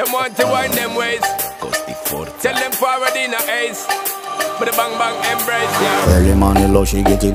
them want to wind them ways. Tell them forward in a ace. But the bang bang embrace, yeah. Early money low, she get it